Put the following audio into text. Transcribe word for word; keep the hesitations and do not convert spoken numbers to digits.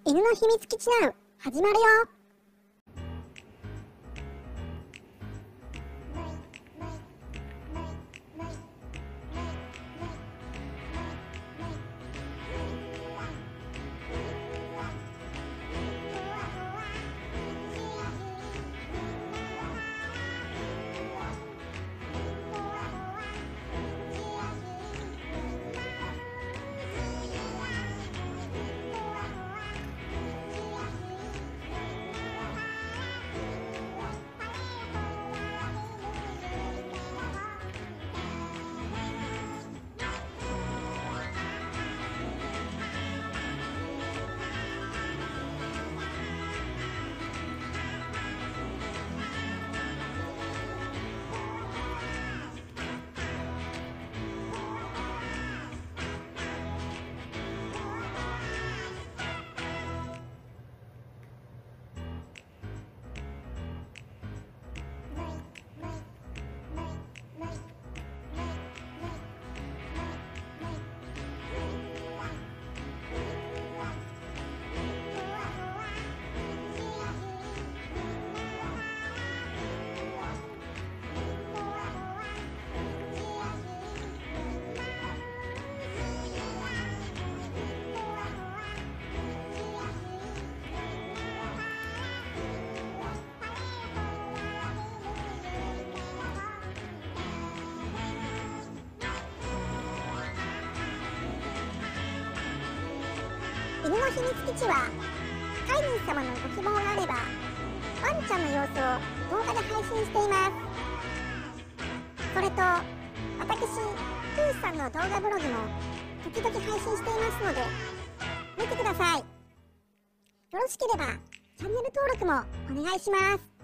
犬の秘密基地ナウ始まるよ。犬の秘密基地は飼い主様のご希望があればワンちゃんの様子を動画で配信しています。それと私プーさんの動画ブログも時々配信していますので見てください。よろしければチャンネル登録もお願いします。